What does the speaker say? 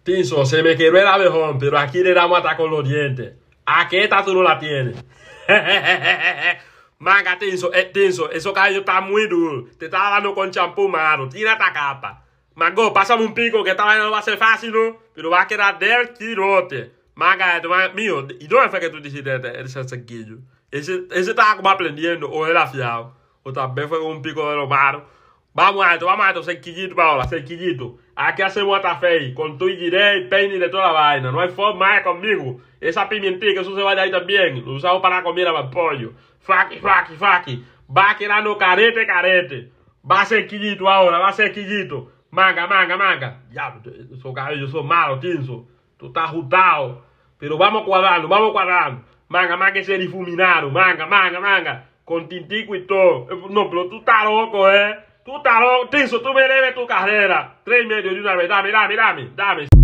Tinso, se me quebró el abejón, pero aquí le damos hasta con los dientes. ¿A qué esta tú no la tienes? Manga, Tinso, eso cabello está muy duro. Te estaba dando con champú malo. Tira esta capa. Mango, pásame un pico que esta vaina no va a ser fácil, ¿no? Pero va a quedar del tirote. Manga, mío, ¿y dónde fue que tú te hiciste ese sequillo? Ese estaba como aprendiendo, o era afiado, o tal vez fue con un pico de los maros. Vamos a esto, cerquillito ahora, cerquillito. Aquí hacemos hasta fey, con tu giré, peine y de toda la vaina. No hay forma conmigo. Esa pimentica, eso se vaya ahí también. Lo usamos para la comida para el pollo. Faki. Va quedando carete. Va cerquillito ahora, va cerquillito. Manga. Ya, esos cabellos son malos, Tinso. Tú estás ajustado. Pero vamos cuadrando. Manga, que se difuminaron. Manga. Con tintico y todo. No, pero tú estás loco, Tú estás loco. Tinso, tú me debes tu carrera. 3 y medio de una vez. Dame.